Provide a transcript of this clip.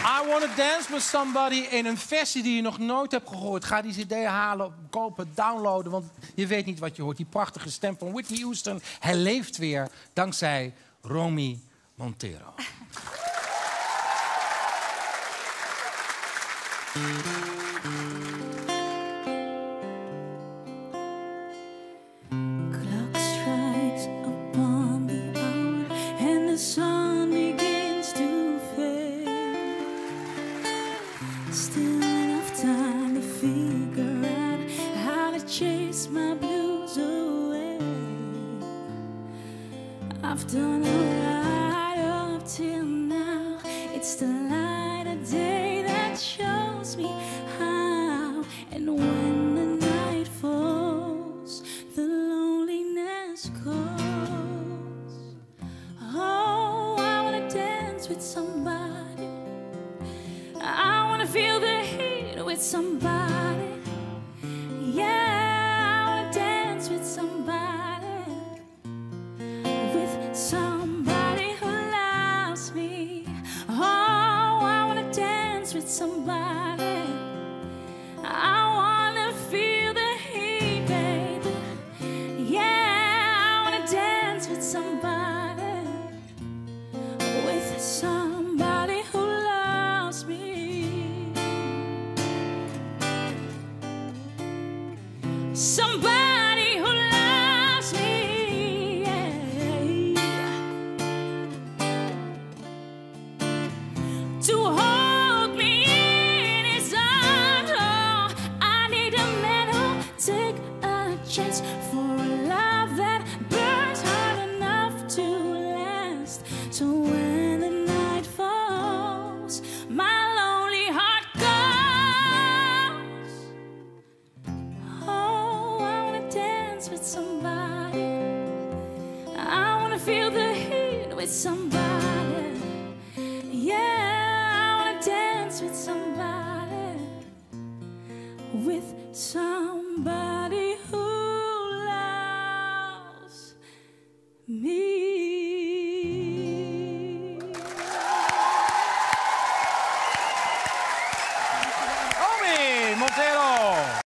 I Wanna Dance With Somebody in een versie die je nog nooit hebt gehoord. Ga die cd halen, kopen, downloaden, want je weet niet wat je hoort. Die prachtige stem van Whitney Houston, hij leeft weer dankzij Romy Montero. Clock strikes upon the hour and the sun begins to fade. Still enough time to figure out how to chase my blues away. I've done it right up till now. It's the light of day that shows me how. And when the night falls, the loneliness calls. Oh, I wanna dance with somebody. I wanna feel the heat with somebody. Yeah, I wanna dance with somebody. With somebody who loves me. Oh, I wanna dance with somebody. I wanna feel the heat, baby. Yeah, I wanna dance with somebody. With somebody who loves me. Somebody who loves me, yeah. To hold me in his arms, oh, I need a man who'll take a chance for a love that burns hard enough to last. So when the night falls, my lonely heart goes. Oh, I wanna dance with somebody. I wanna feel the heat with somebody. Yeah, I wanna dance with somebody. With somebody who loves me. Romy Montero.